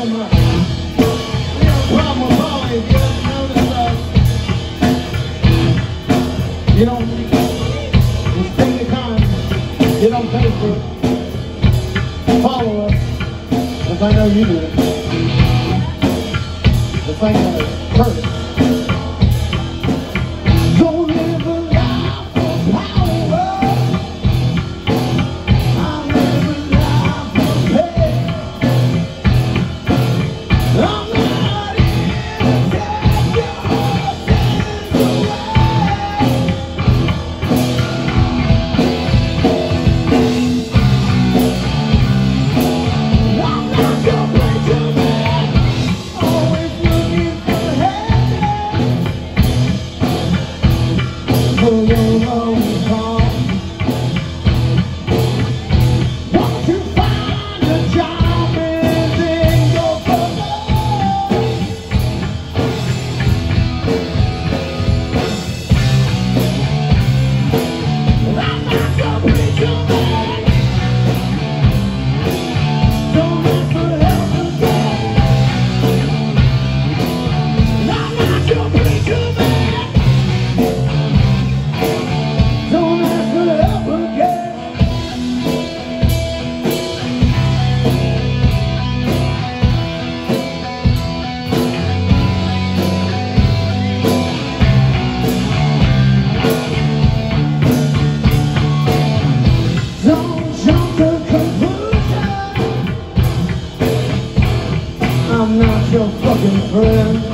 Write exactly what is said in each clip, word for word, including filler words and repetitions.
so much. We have a problem with Molly. If you haven't noticed, uh, you don't just take the time. You don't pay for it. Follow us, because I know you do it. The thing that hurts. Don't live a life for power. I live a life for pay. I'm not here to take your sins away. I'm not your preacher man. Always looking for heaven. For your love call. Want to find a job in your purpose. I'm not your preacher man. Don't ask for help again. I'm not your preacher man. Don't ask for help again. Don't jump to conclusion. I'm not your fucking friend.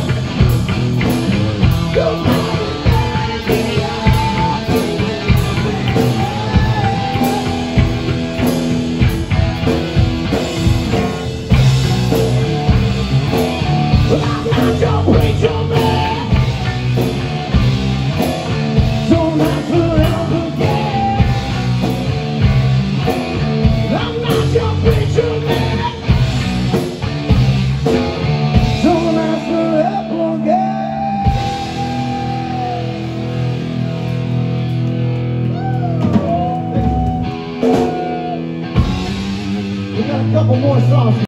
You're not I'm not your preacher man. Don't ask for help again. I'm not your preacher man. Don't ask for help again. We got a couple more songs.